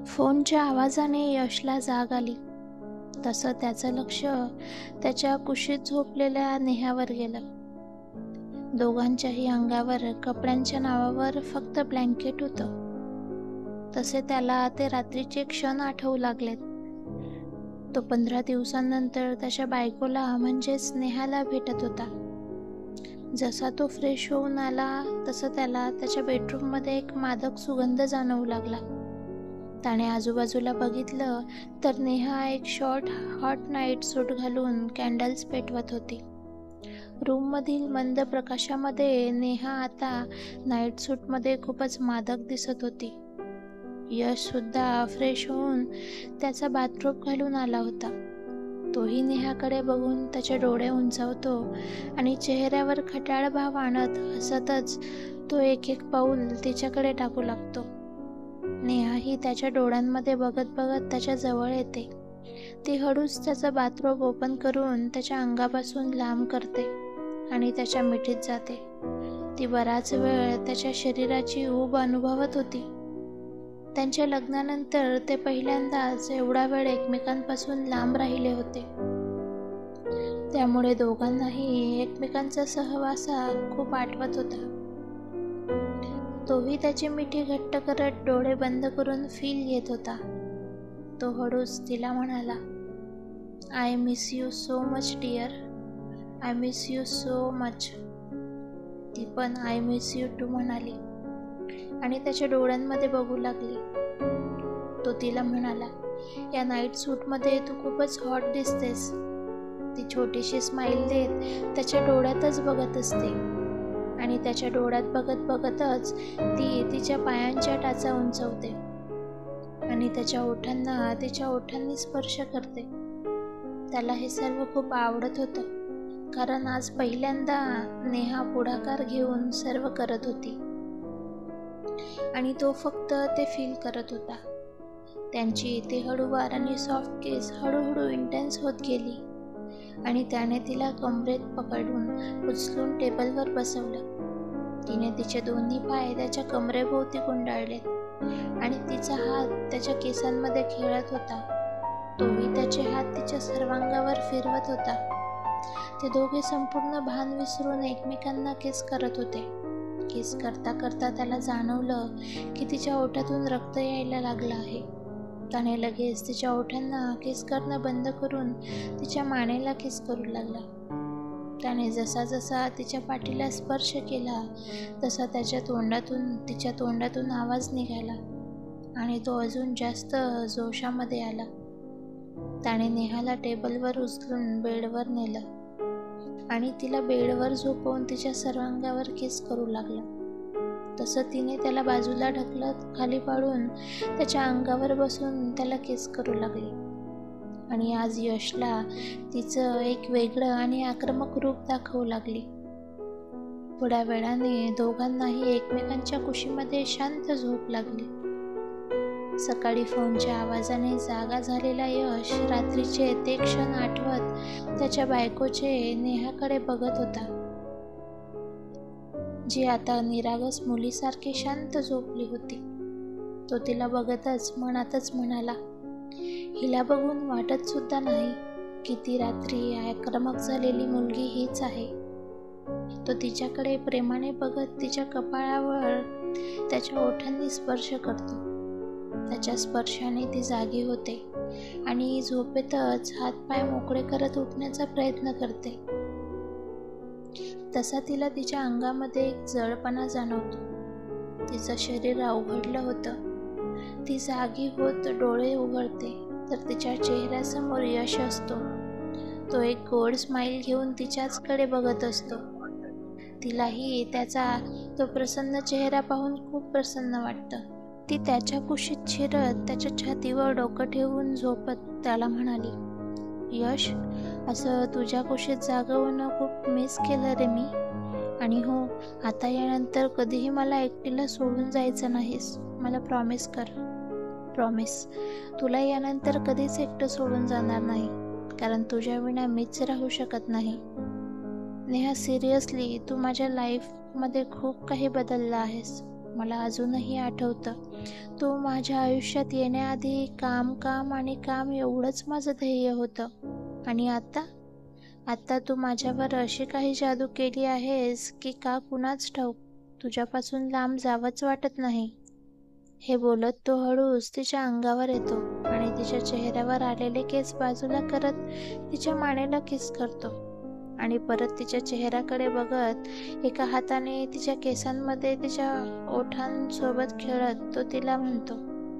फोनच्या आवाजाने यशला जाग आली. तसं त्याचं लक्ष त्याच्या कुशीत झोपलेल्या नेहावर गेलं. दोघांच्याही अंगावर कपड्यांच्या नावावर फक्त ब्लँकेट होतं. तसे त्याला ते रात्रीचे क्षण आठवू लागलेत. तो 15 दिवसांनंतर त्याच्या बायकोला म्हणजेच नेहाला भेटत होता. जसा तो फ्रेश होऊन आला तसं त्याला त्याच्या बेडरूममध्ये एक मादक सुगंध जाणवू लागला. त्याने आजूबाजूला बघितलं तर नेहा एक शॉर्ट हॉट नाईट सूट घालून कॅन्डल्स पेटवत होती. रूममधील मंद प्रकाशामध्ये नेहा आता नाईट सूटमध्ये खूपच मादक दिसत होती. यश सुद्धा फ्रेश होऊन त्याचा बाथरोब घालून आला होता. तोही नेहाकडे बघून त्याचे डोळे उंचावतो आणि चेहऱ्यावर खट्याळ भाव आणत हसतच तो एक एक पाऊल तिच्याकडे टाकू लागतो. नेहाही त्याच्या डोळ्यांमध्ये बघत बघत त्याच्या जवळ येते. ती हळूच त्याचा बाथरोब ओपन करून त्याच्या अंगापासून लांब करते आणि त्याच्या मिठीत जाते. ती बराच वेळ त्याच्या शरीराची ऊब अनुभवत होती. त्यांच्या लग्नानंतर ते पहिल्यांदाच एवढा वेळ एकमेकांपासून लांब राहिले होते. त्यामुळे दोघांनाही एकमेकांचा सहवास खूप आठवत होता. तोही त्याची मिठी घट्ट करत डोळे बंद करून फील घेत होता. तो हळूच तिला म्हणाला, I miss you so much dear, I miss you so much. ती पण आय मिस यू टू म्हणाली आणि त्याच्या डोळ्यांमध्ये बघू लागली. तो तिला म्हणाला, या नाईट सूटमध्ये तू खूपच हॉट दिसतेस. ती छोटीशी स्माईल देत त्याच्या डोळ्यातच बघत असते आणि त्याच्या डोळ्यात बघत बघतच ती तिच्या पायांच्या टाचा उंचवते आणि त्याच्या ओठांना तिच्या ओठांनी स्पर्श करते. त्याला हे सर्व खूप आवडत होतं, कारण आज पहिल्यांदा नेहा पुढाकार घेऊन सर्व करत होती आणि तो फक्त ते फील करत होता. त्यांची ती हळूवार आणि सॉफ्ट केस हळूहळू इंटेन्स होत गेली आणि त्याने तिला कमरेत पकडून उचलून टेबलवर बसवलं. तिने तिचे दोन्ही पाय त्याच्या कमरेभोवती गुंडाळलेत आणि तिचा हात त्याच्या केसांमध्ये खेळत होता. तोही त्याचे हात तिच्या सर्वांगावर फिरवत होता. ते दोघे संपूर्ण भान विसरून एकमेकांना किस करत होते. किस करता करता त्याला जाणवलं की तिच्या ओठातून रक्त यायला लागलं आहे. त्याने लगेच तिच्या ओठांना किस करणं बंद करून तिच्या मानेला किस करू लागला. त्याने जसा जसा तिच्या पाठीला स्पर्श केला तसा तिच्या तोंडातून आवाज निघाला आणि तो अजून जास्त जोशामध्ये आला. त्याने नेहाला टेबलवर उचलून बेडवर नेलं आणि तिला बेडवर झोपवून तिच्या सर्वांगावर किस करू लागला. तसं तिने त्याला बाजूला ढकलत खाली पाडून त्याच्या अंगावर बसून त्याला किस करू लागली. आणि आज यशला तिचं एक वेगळं आणि आक्रमक रूप दाखवू लागली. थोड्या वेळाने दोघांनाही एकमेकांच्या कुशीमध्ये शांत झोप लागली. सकाळी फोनच्या आवाजाने जागा झालेला यश रात्रीचे ते क्षण आठवत त्याच्या बायकोचे नेहाकडे बघत होता, जी आता निरागस मुलीसारखी शांत झोपली होती. तो तिला बघतच मनातच म्हणाला, हिला बघून वाटत सुद्धा नाही की ती रात्री आक्रमक झालेली मुलगी हीच आहे. तो तिच्याकडे प्रेमाने बघत तिच्या कपाळावर त्याच्या ओठांनी स्पर्श करतो. त्याच्या स्पर्शाने ती जागी होते आणि झोपेतच हातपाय मोकळे करत उठण्याचा प्रयत्न करते. तसा तिला तिच्या अंगामध्ये एक जळपणा जाणवतो. तिचं शरीर अवघडलं होतं. ती जागी होत डोळे उघडते तर तिच्या चेहऱ्यासमोर यश असतो. तो एक गोड स्माईल घेऊन तिच्याचकडे बघत असतो. तिलाही त्याचा तो प्रसन्न चेहरा पाहून खूप प्रसन्न वाटतं. ती त्याच्या कुशीत शिरत त्याच्या छातीवर डोकं ठेवून झोपत त्याला म्हणाली, यश, असं तुझ्या कुशीत जागं होणं खूप मिस केलं रे मी. आणि हो, आता यानंतर कधीही मला एकटीला सोडून जायचं नाहीस. मला प्रॉमिस कर. प्रॉमिस. तुला यानंतर कधीच एकटं सोडून जाणार नाही, कारण तुझ्या विना मीच राहू शकत नाही. नेहा, सिरियसली तू माझ्या लाईफमध्ये खूप काही बदललं आहेस. मला अजूनही आठवतं. तो माझ्या आयुष्यात येण्याआधी काम काम आणि काम एवढंच माझं ध्येय होतं. आणि आता तू माझ्यावर अशी काही जादू केली आहेस की का कुणाच ठाऊक, तुझ्यापासून लांब जावंच वाटत नाही. हे बोलत तो हळूच तिच्या अंगावर येतो आणि तिच्या चेहऱ्यावर आलेले केस बाजूला करत तिच्या मानेला किस करतो आणि परत तिच्या चेहऱ्याकडे बघत एका हाताने तिच्या केसांमध्ये तिच्या ओठांसोबत खेळत तो तिला म्हणतो,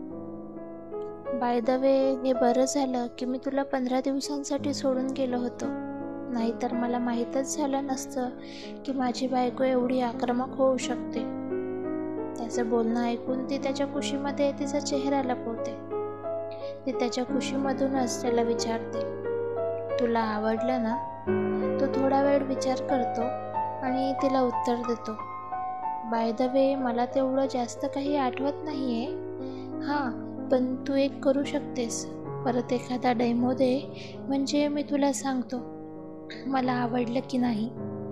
बाय द वे, हे बरं झालं की मी तुला 15 दिवसांसाठी सोडून गेलो होतो. नाहीतर मला माहीतच झालं नसतं की माझी बायको एवढी आक्रमक होऊ शकते. त्याचं बोलणं ऐकून ती त्याच्या कुशीमध्ये तिचा चेहरा लपवते. ती त्याच्या कुशीमधूनच त्याला विचारते, तुला आवडलं ना? तो थोडा वेळ विचार करतो आणि तिला उत्तर देतो, बाय द वे, मला तेवढं जास्त काही आठवत नाहीये. हां, पण तू एक करू शकतेस, परत एखादा डेमो दे, म्हणजे मी तुला सांगतो मला आवडलं की नाही.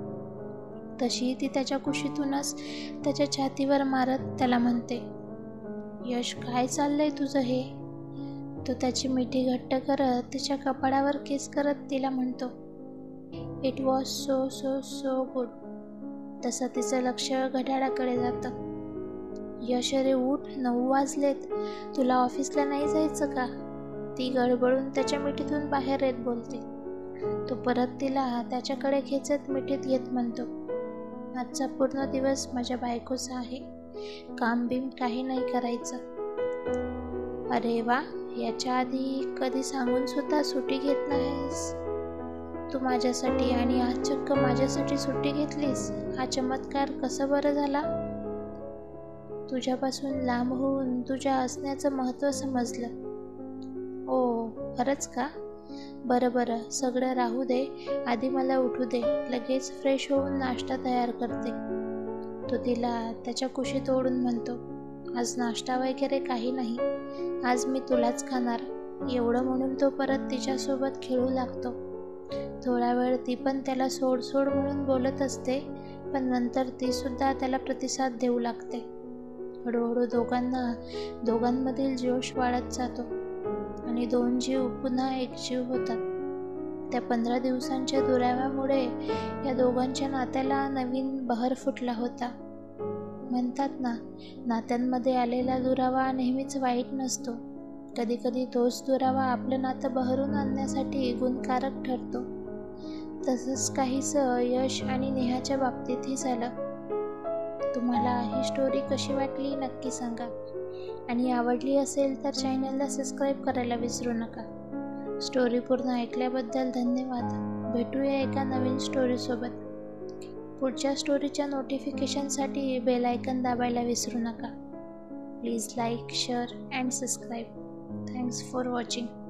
तशी ती त्याच्या कुशीतूनच त्याच्या छातीवर मारत त्याला म्हणते, यश, काय चाललंय तुझं हे? तो त्याची मिठी घट्ट करत तिच्या कपाळावर किस करत तिला म्हणतो, it was so so so good. तसं तिचं लक्ष घड्याळाकडे जातं. यश, अरे उठ, 9 वाजलेत, तुला ऑफिसला नाही जायचं का? ती गडबडून त्याच्या मिठीतून बाहेर येत बोलते. तो परत तिला त्याच्याकडे खेचत मिठीत घेत म्हणतो, आजचा पूर्ण दिवस माझ्या बायकोचा आहे, काम बिम काही नाही करायचं. अरे वा, याच्या आधी कधी सांगून सुद्धा सुट्टी घेत नाहीस तू माझ्यासाठी, आणि आज चक्क माझ्यासाठी सुट्टी घेतलीस. हा चमत्कार कसा बरं झाला? तुझ्यापासून लांब होऊन तुझ्या असण्याचं महत्त्व समजलं. ओ, खरंच का? बरं, सगळं राहू दे, आधी मला उठू दे, लगेच फ्रेश होऊन नाश्ता तयार करते. तो तिला त्याच्या कुशीत ओढून म्हणतो, आज नाश्ता वगैरे काही नाही, आज मी तुलाच खाणार. एवढं म्हणून तो परत तिच्यासोबत खेळू लागतो. थोडा वेळ ती पण त्याला सोड सोड म्हणून बोलत असते, पण नंतर ती सुद्धा त्याला प्रतिसाद देऊ लागते. हळूहळू दोघांमधील जोश वाढत जातो आणि 2 जीव पुन्हा एक जीव होतात. त्या 15 दिवसांच्या दुराव्यामुळे या दोघांच्या नात्याला नवीन बहर फुटला होता. म्हणतात ना, नात्यांमध्ये आलेला दुरावा नेहमीच वाईट नसतो. कधीकधी तोच दुरावा आपलं नातं बहरून आणण्यासाठी गुणकारक ठरतो. तसंच काहीसं यश आणि नेहाच्या बाबतीतही झालं. तुम्हाला ही स्टोरी कशी वाटली नक्की सांगा, आणि आवडली असेल तर चॅनलला सबस्क्राईब करायला विसरू नका. स्टोरी पूर्ण ऐकल्याबद्दल धन्यवाद. भेटूया एका नवीन स्टोरीसोबत. पुढच्या स्टोरीच्या नोटिफिकेशनसाठी बेल आयकन दाबायला विसरू नका. Please like, share and subscribe. Thanks for watching.